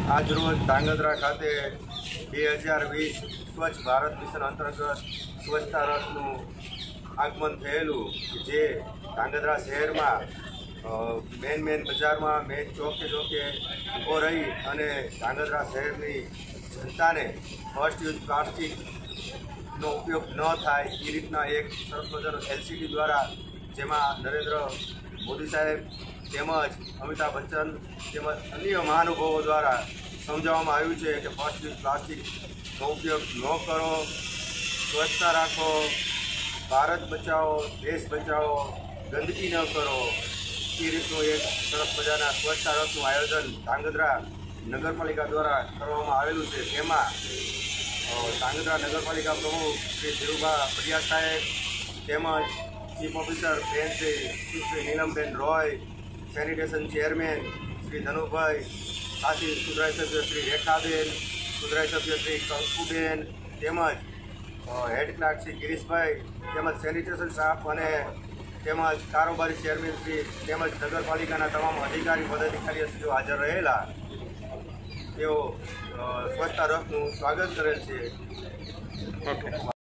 આજરોજ ધાંગધ્રા ખાતે 2020 સ્વચ્છ ભારત મિશન અંતર્ગત સ્વચ્છતા રથનું આગમન થયેલું, જે ધાંગધ્રા શહેરમાં મેન બજારમાં મેન ચોકે ઊભો રહી અને ધાંગધ્રા શહેરની જનતાને ફર્સ્ટ યુઝ પ્લાસ્ટિકનો ઉપયોગ ન થાય એ રીતના એક સરસ મજાનો LCD દ્વારા, જેમાં નરેન્દ્ર મોદી સાહેબ તેમજ અમિતાભ બચ્ચન તેમજ અન્ય મહાનુભાવો દ્વારા સમજાવવામાં આવ્યું છે કે ફર્સ્ટ યુઝ પ્લાસ્ટિકનો ઉપયોગ ન કરો, સ્વચ્છતા રાખો, ભારત બચાવો, દેશ બચાવો, ગંદકી ન કરો, એ રીતનું એક સરસ મજાના સ્વચ્છતા રથનું આયોજન ધાંગધ્રા નગરપાલિકા દ્વારા કરવામાં આવેલું છે। તેમાં ધાંગધ્રા નગરપાલિકા પ્રમુખ શ્રી ધીરુભા પડિયા સાહેબ તેમજ ચીફ ઓફિસર બેન શ્રી નીલમબેન રોય, સેનિટેશન ચેરમેન શ્રી ધનુભાઈ, સાથી સુધરાઈ સભ્ય શ્રી રેખાબેન, સુધરાઈ સભ્ય શ્રી કંકુબેન તેમજ હેડ ક્લાર્ક શ્રી ગિરીશભાઈ તેમજ સેનિટેશન સ્ટાફ અને તેમજ કારોબારી ચેરમેન શ્રી તેમજ નગરપાલિકાના તમામ અધિકારી પદાધિકારીઓ શ્રીઓ હાજર રહેલા, તેઓ સ્વચ્છતા રથનું સ્વાગત કરેલ છે।